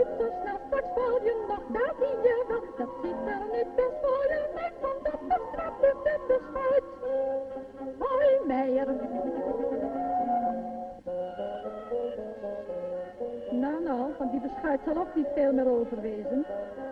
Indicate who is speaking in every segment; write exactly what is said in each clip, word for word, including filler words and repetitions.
Speaker 1: niet zo snel, straks val je nog, daar zie je wel. Dat ziet er niet best voor je uit, want dat bestraft is de beschuit. Hoi Meijer. Nou, nou, van die beschuit zal ook niet veel meer overwezen.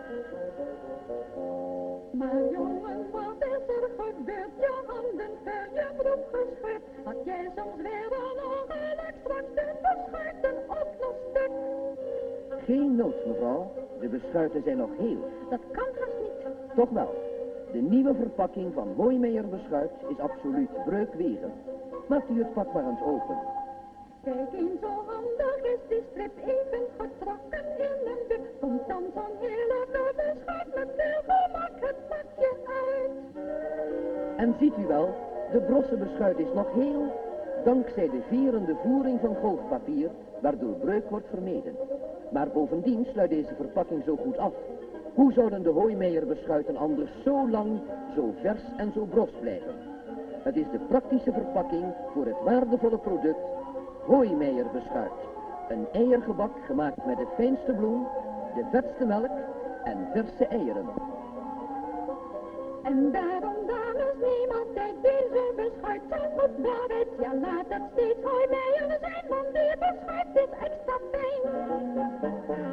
Speaker 1: Maar jongen, wat is er gebeurd? Je handen ver je broek gescheurd. Had jij soms weer een ongeluk, straks de beschuiten op nog stuk.
Speaker 2: Geen nood, mevrouw. De beschuiten zijn nog heel.
Speaker 1: Dat kan haast niet.
Speaker 2: Toch wel. De nieuwe verpakking van Hooimeijer beschuit is absoluut breukwegen. Maakt u het pak maar eens open.
Speaker 1: Kijk eens zo handig is die strip even getrokken in een bib. Komt dan zo'n heerlijke beschuit met veel gemak het pakje uit.
Speaker 2: En ziet u wel, de brosse beschuit is nog heel, dankzij de vierende voering van golfpapier, waardoor breuk wordt vermeden. Maar bovendien sluit deze verpakking zo goed af. Hoe zouden de Hooimeijer beschuiten anders zo lang, zo vers en zo bros blijven? Het is de praktische verpakking voor het waardevolle product Hooimeijer beschuit. Een eiergebak gemaakt met de fijnste bloem, de vetste melk en verse eieren.
Speaker 1: En daarom, dames, niemand tijd deze beschuit zijn op waarheid. Ja, laat het steeds Hooimeijer zijn, want die beschuit is extra fijn.